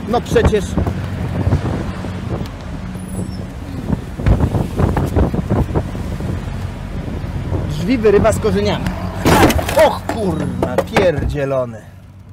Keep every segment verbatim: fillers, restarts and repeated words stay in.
No przecież... Drzwi wyrywa z korzeniami. Och kurna, pierdzielony.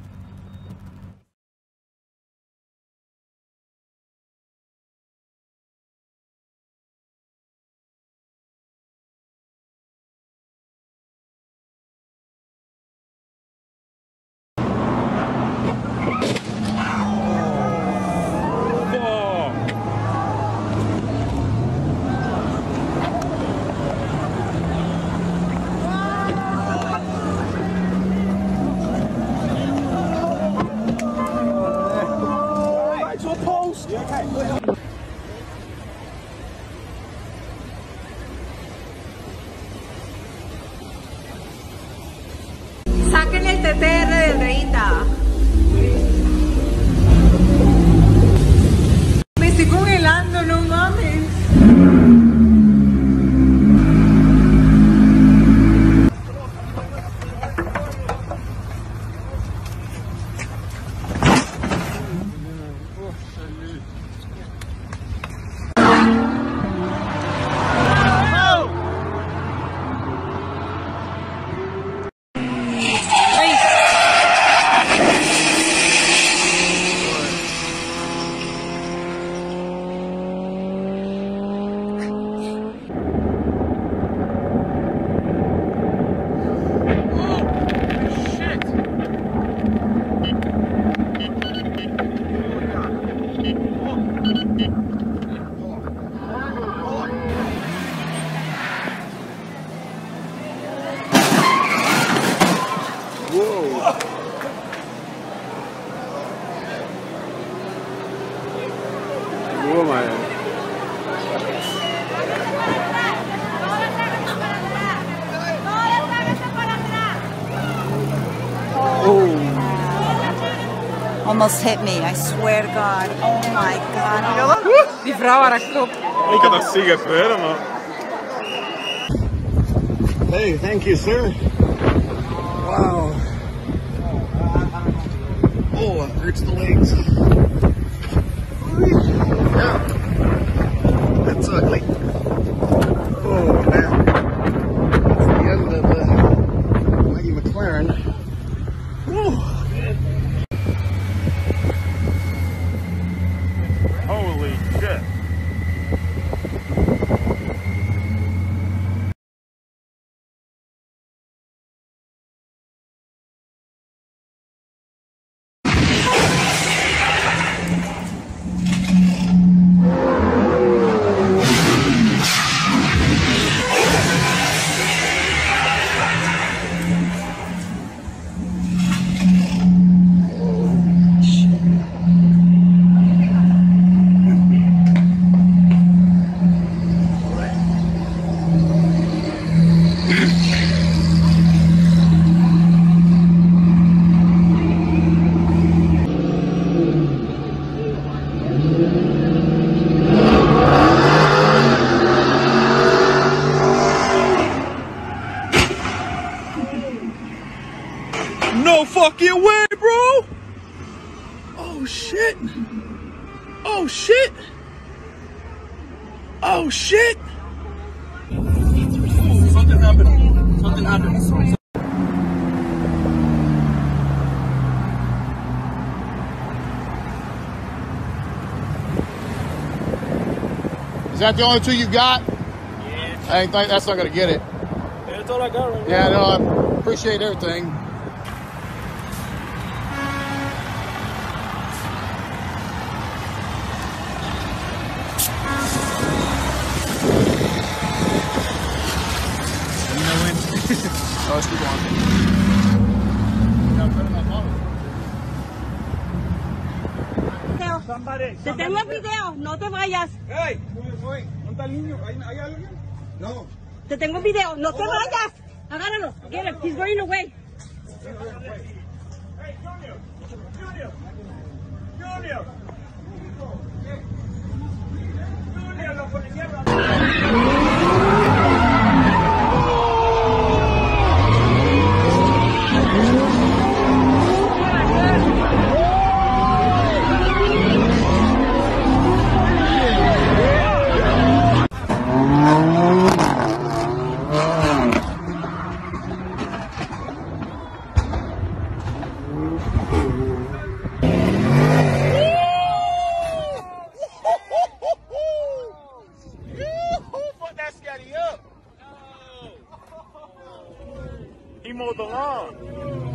Saquen el T T R del Reita. Me estoy congelando, no mames. Oh my. Almost hit me, I swear to God. Oh my God. Die vrouw haar kop. Ik had dat zien gebeuren, man. Hey, thank you, sir. Wow. Oh, it hurts the legs. Yeah. That's ugly. Oh, man. That's the end of uh, Maggie McLaren. Whew. Holy shit. No fucking way, bro! Oh shit! Oh shit! Oh shit! Something happened. Something happened. Is that the only two you got? Yeah. I think that's not gonna get it. Yeah, that's all I got right now. Yeah, no, I appreciate everything. Oh, let's keep on. Te tengo el video, no te vayas. Hey, ¿dónde está el niño? ¿Hay alguien? No. Te tengo el video, no te vayas. Agárralo, get him, he's running away. Hey, Junior, Junior, Junior. Junior, los policías. Daddy up. He mowed the lawn.